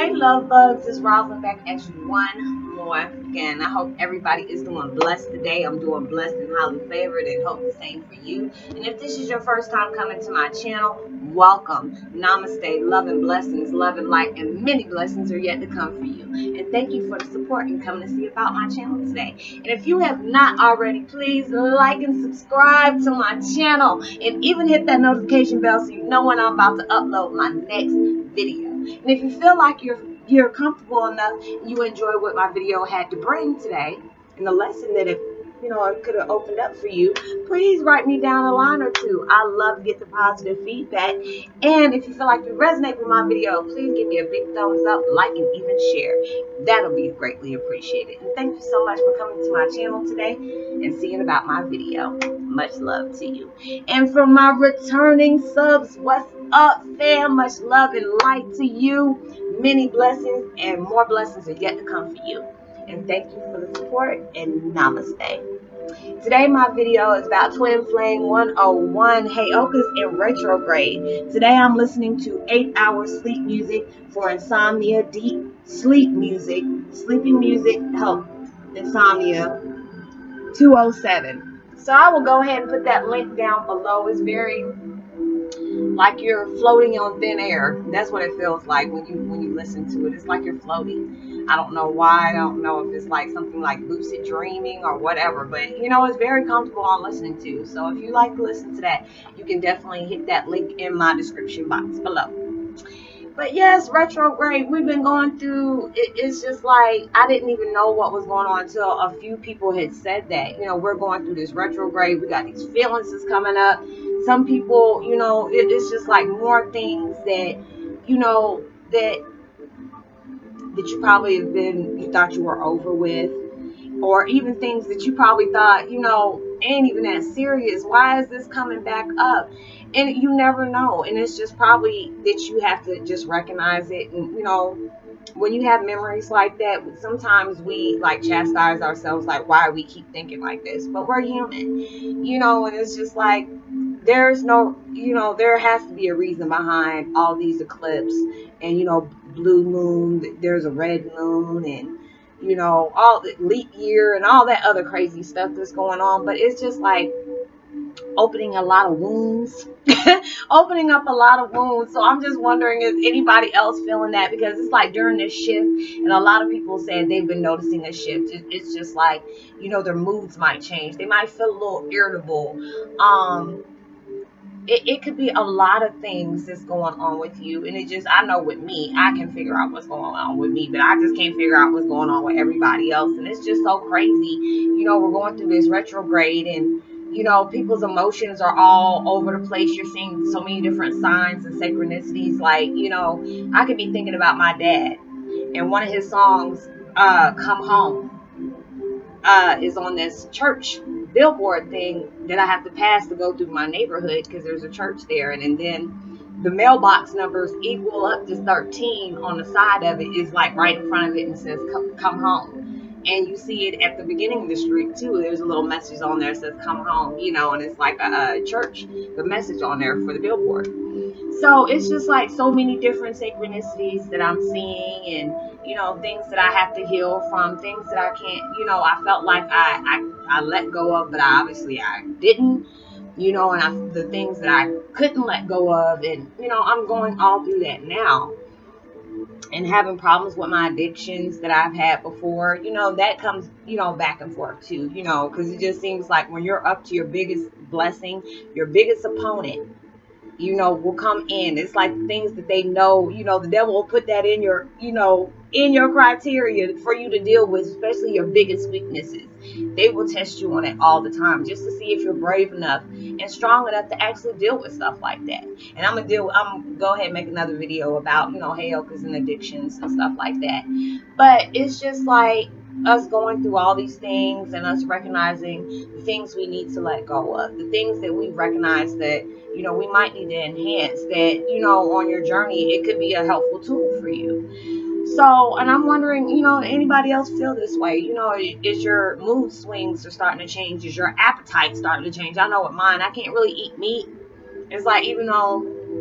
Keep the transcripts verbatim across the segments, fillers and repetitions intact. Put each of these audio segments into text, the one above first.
Hey love bugs, it's Roslynn back at you one more again. I hope everybody is doing blessed today. I'm doing blessed and highly favored and hope the same for you. And if this is your first time coming to my channel, welcome. Namaste, love and blessings, love and light, and many blessings are yet to come for you. And thank you for the support and coming to see about my channel today. And if you have not already, please like and subscribe to my channel and even hit that notification bell so you know when I'm about to upload my next video. And if you feel like you're you're comfortable enough, you enjoy what my video had to bring today, and the lesson that it you know it could have opened up for you, please write me down a line or two. I love to get the positive feedback. And if you feel like you resonate with my video, please give me a big thumbs up, like, and even share. That'll be greatly appreciated. And thank you so much for coming to my channel today and seeing about my video. Much love to you. And for my returning subs, what's up, fam? Much love and light to you. Many blessings and more blessings are yet to come for you. And thank you for the support, and namaste. Today my video is about Twin Flame one oh one, Heyoka's in Retrograde. Today I'm listening to eight hour sleep music for insomnia, deep sleep music. Sleeping music help insomnia two oh seven. So I will go ahead and put that link down below. It's very like you're floating on thin air. That's what it feels like when you when you listen to it. It's like you're floating. I don't know why. I don't know if it's like something like lucid dreaming or whatever, but you know, it's very comfortable on listening to. So if you like to listen to that, you can definitely hit that link in my description box below. But yes, retrograde, we've been going through, it, it's just like, I didn't even know what was going on until a few people had said that. You know, we're going through this retrograde, we got these feelings that's coming up. Some people, you know, it, it's just like more things that, you know, that, that you probably have been, you thought you were over with. Or even things that you probably thought, you know, ain't even that serious. Why is this coming back up? And you never know. And it's just probably that you have to just recognize it. And, you know, when you have memories like that, sometimes we like chastise ourselves, like, why we keep thinking like this? But we're human, you know, and it's just like, there's no, you know, there has to be a reason behind all these eclipses and, you know, blue moon, there's a red moon, and you know, all the leap year and all that other crazy stuff that's going on. But it's just like opening a lot of wounds, opening up a lot of wounds. So I'm just wondering, is anybody else feeling that? Because it's like during this shift, and a lot of people said they've been noticing a shift. It's just like, you know, their moods might change. They might feel a little irritable. Um, It, it could be a lot of things that's going on with you. And it just, I know with me, I can figure out what's going on with me, but I just can't figure out what's going on with everybody else. And it's just so crazy. You know, we're going through this retrograde, and, you know, people's emotions are all over the place. You're seeing so many different signs and synchronicities. Like, you know, I could be thinking about my dad, and one of his songs, uh, Come Home, uh, is on this church billboard thing that I have to pass to go through my neighborhood, because there's a church there. And, and then the mailbox numbers equal up to thirteen on the side of it is like right in front of it and says come, come home. And you see it at the beginning of the street too. There's a little message on there that says come home, you know, and it's like a, a church, the message on there for the billboard. So it's just like so many different synchronicities that I'm seeing, and, you know, things that I have to heal from, things that I can't, you know, I felt like I, I, I let go of, but I, obviously I didn't, you know, and I, the things that I couldn't let go of, and, you know, I'm going all through that now. And having problems with my addictions that I've had before, you know, that comes, you know, back and forth too, you know, because it just seems like when you're up to your biggest blessing, your biggest opponent, you know, will come in. It's like things that they know, you know, the devil will put that in your, you know, in your criteria for you to deal with, especially your biggest weaknesses. They will test you on it all the time just to see if you're brave enough and strong enough to actually deal with stuff like that. And I'm gonna deal, I'm gonna go ahead and make another video about, you know, Heyokas and addictions and stuff like that. But it's just like us going through all these things and us recognizing the things we need to let go of, the things that we recognize that, you know, we might need to enhance, that, you know, on your journey, it could be a helpful tool for you. So, and I'm wondering, you know, anybody else feel this way? You know, is your mood swings are starting to change? Is your appetite starting to change? I know with mine, I can't really eat meat. It's like, even though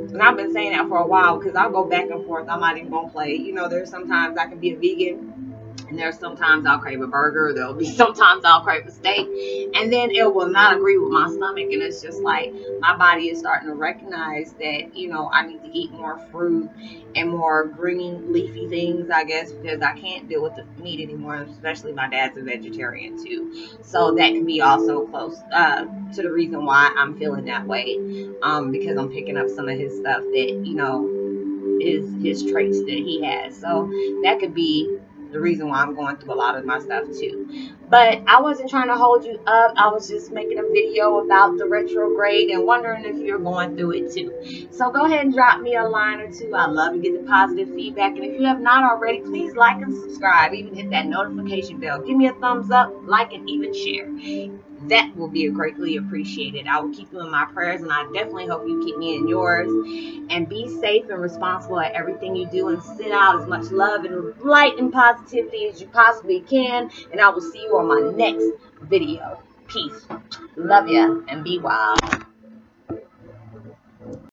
And I've been saying that for a while because I'll go back and forth. I'm not even gonna play. You know, there's sometimes I can be a vegan, and there's sometimes I'll crave a burger. There'll be sometimes I'll crave a steak, and then it will not agree with my stomach. And it's just like my body is starting to recognize that, you know, I need to eat more fruit and more green leafy things, I guess, because I can't deal with the meat anymore. Especially my dad's a vegetarian too, so that can be also close uh, to the reason why I'm feeling that way. Um, because I'm picking up some of his stuff that, you know, is his traits that he has. So that could be the reason why I'm going through a lot of my stuff too. But I wasn't trying to hold you up. I was just making a video about the retrograde and wondering if you're going through it too. So go ahead and drop me a line or two. I love to get the positive feedback. And if you have not already, please like and subscribe. Even hit that notification bell. Give me a thumbs up, like, and even share. That will be greatly appreciated. I will keep you in my prayers, and I definitely hope you keep me in yours. And be safe and responsible at everything you do, and send out as much love and light and positivity as you possibly can. And I will see you on my next video. Peace. Love ya, and be wild.